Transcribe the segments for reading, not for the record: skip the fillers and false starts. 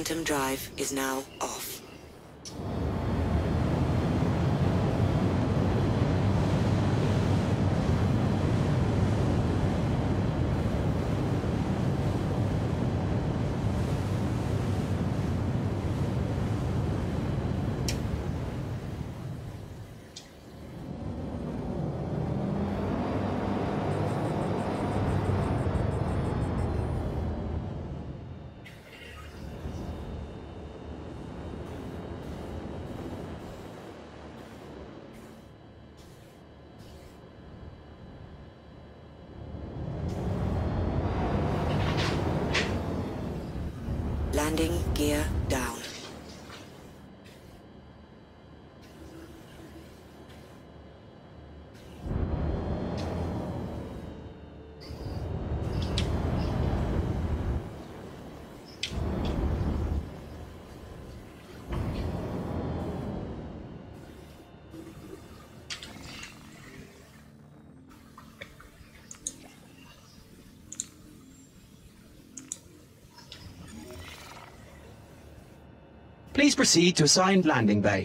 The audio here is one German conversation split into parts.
Quantum drive is now off. Landing gear down. Please proceed to assigned landing bay.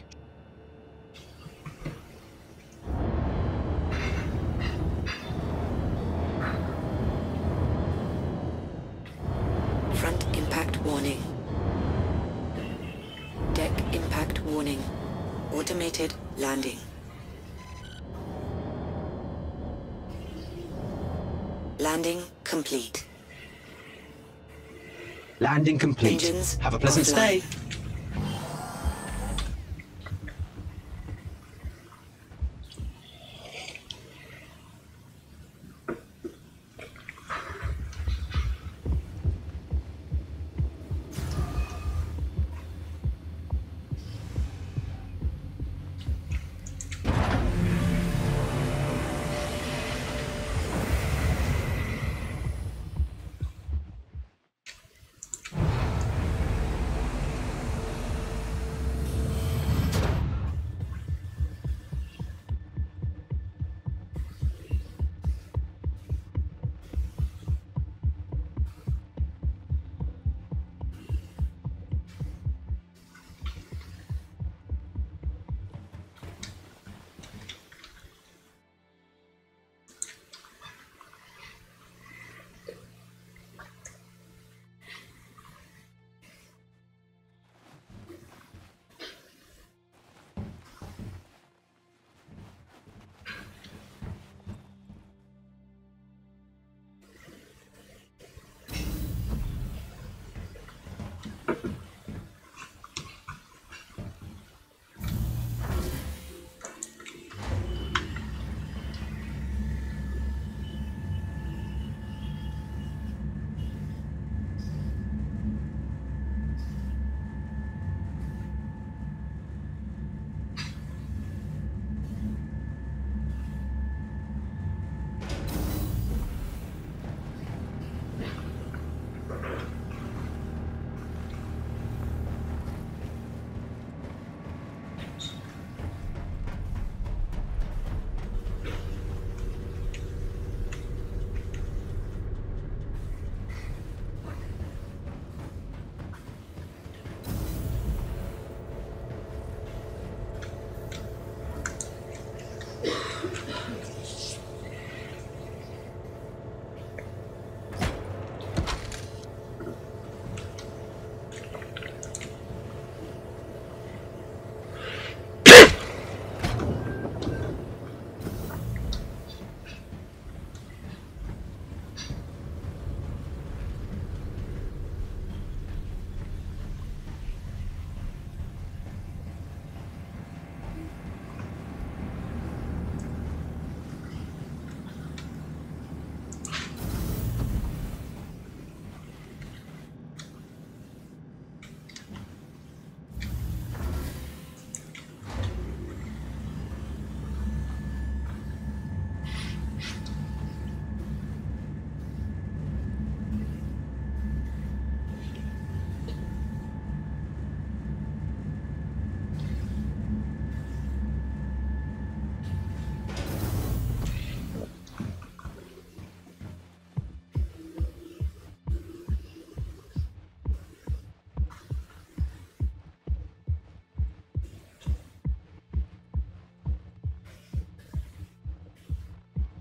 Front impact warning. Deck impact warning. Automated landing. Landing complete. Landing complete. Engines Have a pleasant offline. stay.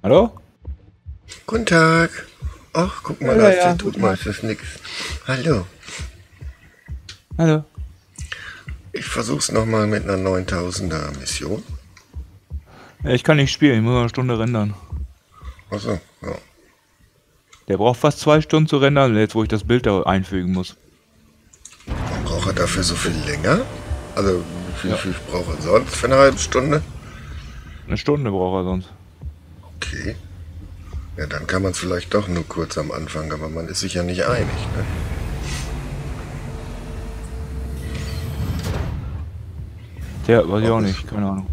Hallo? Guten Tag. Ach, guck mal, Ja, da ist ja, der tut meistens nix. Hallo. Hallo. Ich versuch's nochmal mit einer 9000er Mission. Ja, ich kann nicht spielen, ich muss noch eine Stunde rendern. Achso, ja. Der braucht fast 2 Stunden zu rendern, jetzt wo ich das Bild da einfügen muss. Braucht er dafür so viel länger? Also, wie viel Ja. braucht er sonst für eine halbe Stunde? Eine Stunde braucht er sonst. Okay. Ja, dann kann man es vielleicht doch nur kurz am Anfang, aber man ist sich ja nicht einig, ne? Der weiß ich auch nicht, keine Ahnung.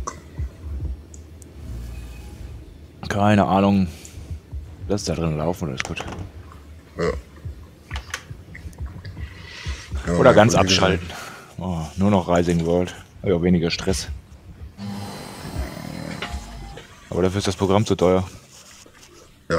Keine Ahnung. Lass da drin laufen, das ist gut. Ja. Ja, Oder mein ganz Kollege abschalten. Oh, nur noch Rising World. Ja, weniger Stress. Aber dafür ist das Programm zu teuer. Ja.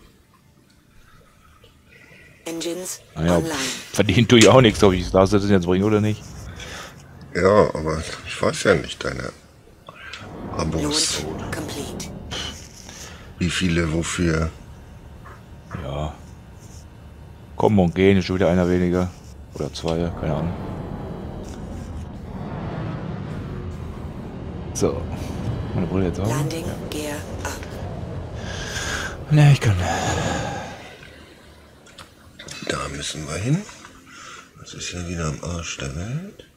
Engines Naja, online. verdient tue ich auch nichts, ob ich das jetzt bringe oder nicht. Ja, aber ich weiß ja nicht, deine Abos. Launch complete. Wie viele, wofür? Ja. Kommen und gehen, ist schon wieder einer weniger. Oder 2, keine Ahnung. So. Meine Brille jetzt auch. Landing gear up. Ne, ich kann. Da müssen wir hin. Das ist ja wieder am Arsch der Welt.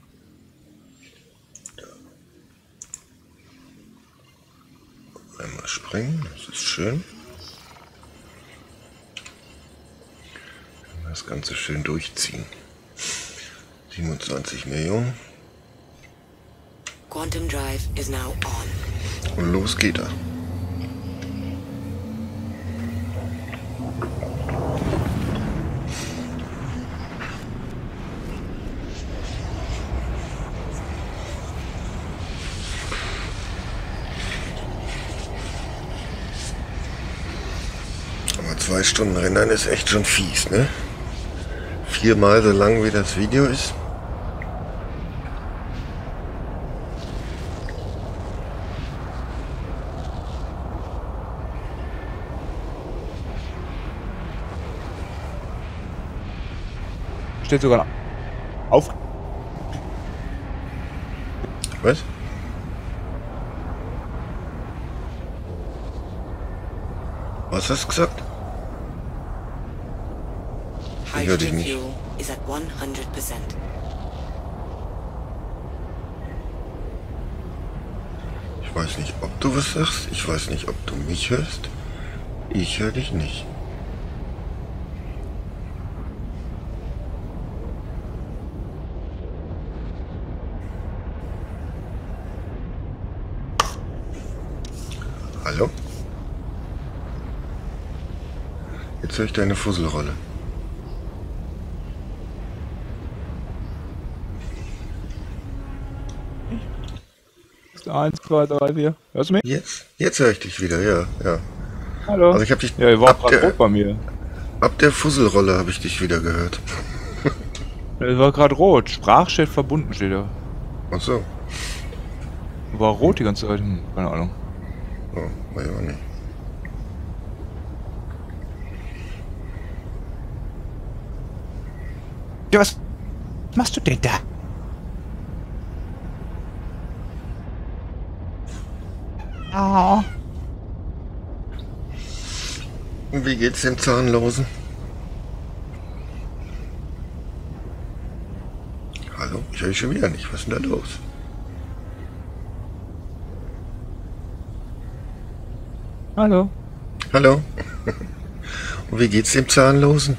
Einmal springen, das ist schön. Das Ganze schön durchziehen. 27 Millionen. Quantum drive is now on. Und los geht er. Aber 2 Stunden Rennen ist echt schon fies, ne? 4-mal so lang wie das Video ist. Steht sogar auf. Was? Was hast du gesagt? Ich höre dich Hydrogen nicht. fuel is at 100%. Ich weiß nicht, ob du was sagst. Ich weiß nicht, ob du mich hörst. Ich höre dich nicht. Hallo? Jetzt höre ich deine Fusselrolle. Eins, zwei, drei, vier. Hörst du mich? Jetzt höre ich dich wieder, ja, ja. Hallo. Also ich habe dich Ja, ihr war ab gerade rot bei mir. der Fusselrolle habe ich dich wieder gehört. Es war gerade rot. Sprachchat verbunden steht da. Ach so. War rot die ganze Zeit. Keine Ahnung. Oh, weiß ich auch nicht. Ja, was machst du denn da? Ah. Und wie geht's dem Zahnlosen? Hallo? Ich höre dich schon wieder nicht. Was ist denn da los? Hallo. Hallo? Und wie geht's dem Zahnlosen?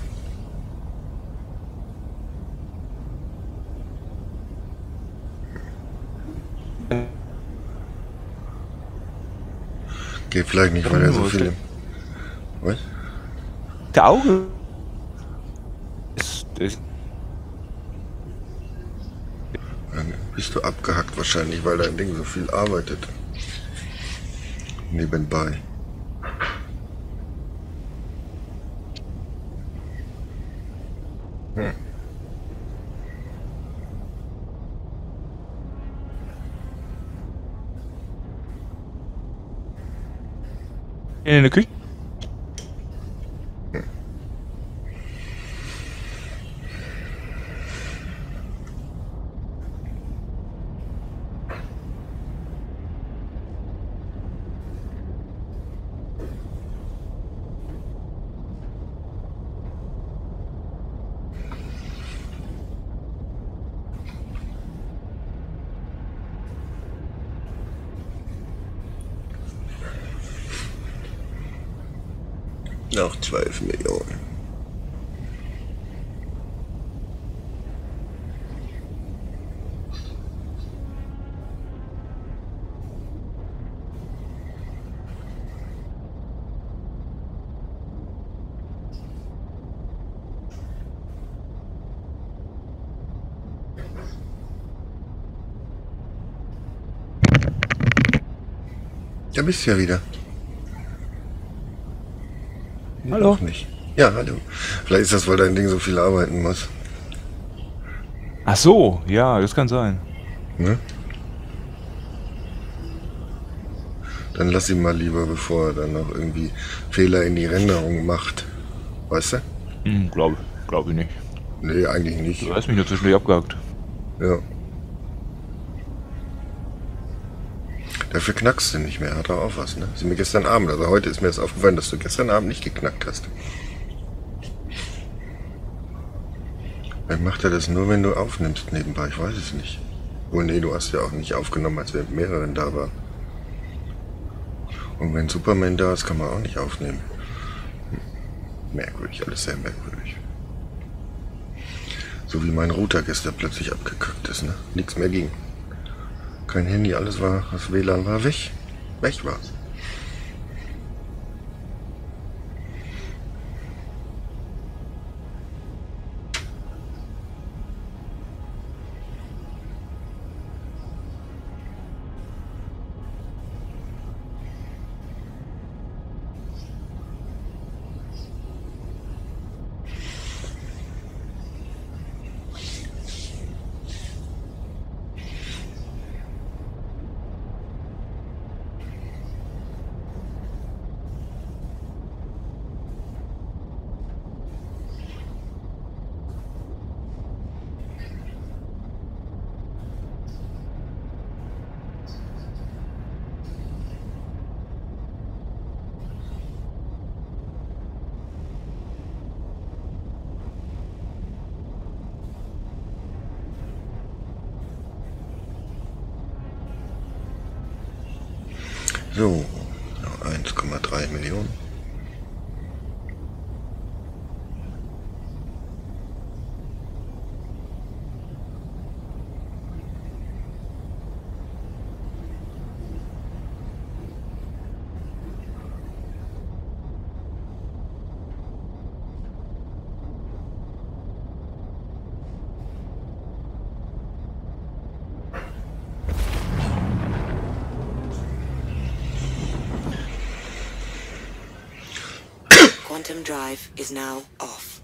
Geht vielleicht nicht, weil er so viel... Was? Der Auge ist Dann bist du abgehackt wahrscheinlich, weil dein Ding so viel arbeitet. Nebenbei. In der Küche? Noch 12 Millionen. Da bist du ja wieder. Hallo. Auch nicht. Ja, hallo. Vielleicht ist das, weil dein Ding so viel arbeiten muss. Ach so, ja, das kann sein. Ne? Dann lass ihn mal lieber, bevor er dann noch irgendwie Fehler in die Renderung macht. Weißt du? Glaub ich nicht. Nee, eigentlich nicht. Du hast mich nur zwischendurch abgehakt. Ja. Dafür knackst du nicht mehr, hat er auch was, ne? Das ist mir gestern Abend, also heute ist mir das aufgefallen, dass du gestern Abend nicht geknackt hast. Dann macht er das nur, wenn du aufnimmst nebenbei, ich weiß es nicht. Oh nee, du hast ja auch nicht aufgenommen, als wir mit mehreren da waren. Und wenn Superman da ist, kann man auch nicht aufnehmen. Merkwürdig, alles sehr merkwürdig. So wie mein Router gestern plötzlich abgekackt ist, ne? Nichts mehr ging. Kein Handy, alles war, das WLAN war weg. Weg war's. So, noch 1,3 Millionen. Quantum drive is now off.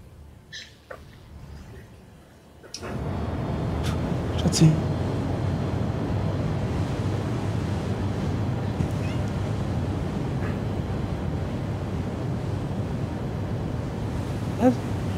Schatzi. Was?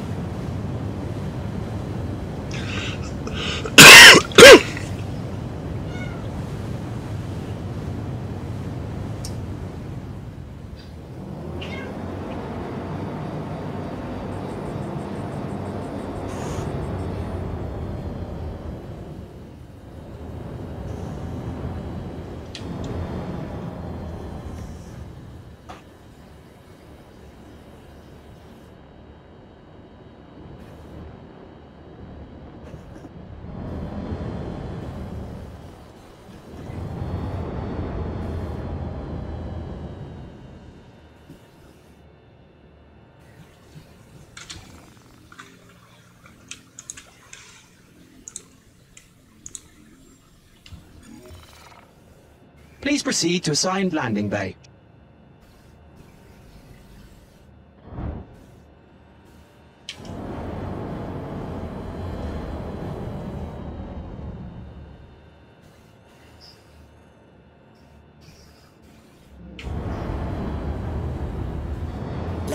Please proceed to assigned landing bay.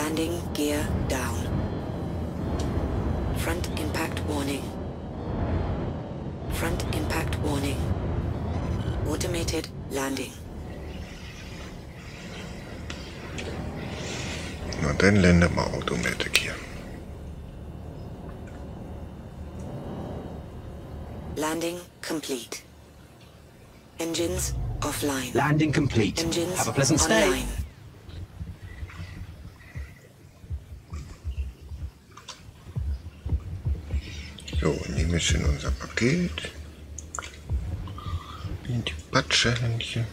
Landing gear down. Front impact warning. Front impact warning. Automated landing. Na, dann lande mal Automatic hier. Landing complete. Engines offline. Landing complete. Engines Have a pleasant stay. online. So, nehme ich in unser Paket. In die Patschehändchen.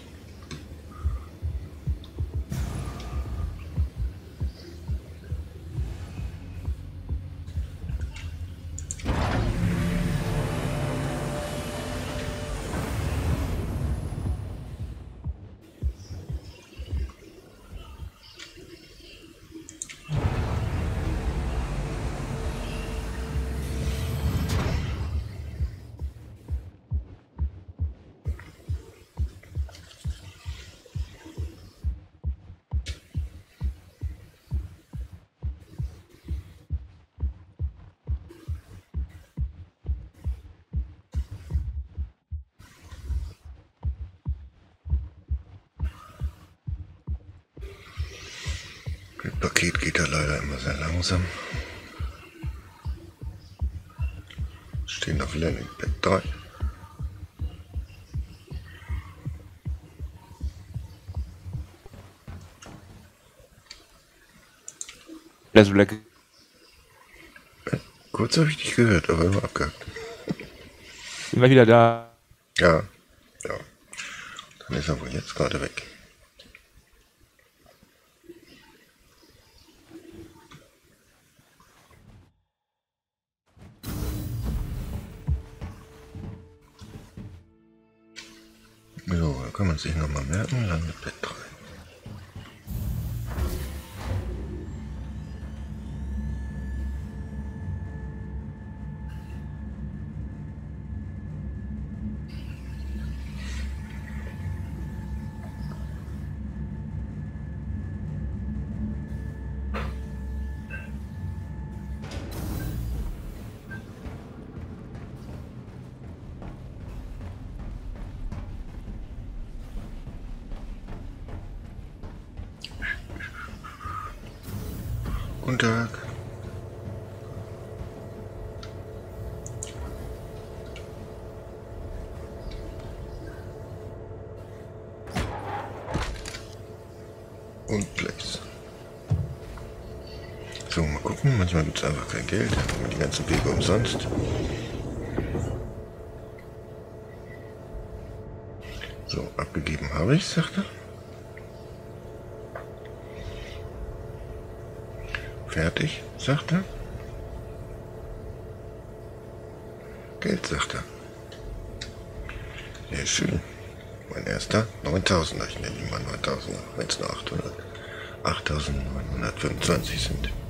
Das Paket geht ja leider immer sehr langsam. Stehen auf Landing Pad 3. Black Black. Kurz habe ich dich gehört, aber immer abgehakt. Sind wir wieder da? Ja, ja. Dann ist er wohl jetzt gerade weg. So, da kann man sich nochmal merken, Landepad 3. Guten Tag. Und Place. So, mal gucken. Manchmal gibt es einfach kein Geld. Dann haben wir die ganzen Wege umsonst. So, abgegeben habe ich, sagt er. Fertig, sagt er. Geld, sagt er. Sehr schön. Mein erster 9000er. Ich nenne ihn mal 9000er, wenn es nur 800. 8925 sind.